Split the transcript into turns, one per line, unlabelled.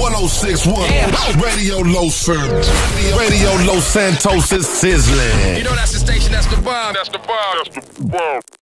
1061. Radio Los Santos. Radio Los Santos is sizzling.
You know that's the station, that's the bomb. That's the bomb. That's the bomb.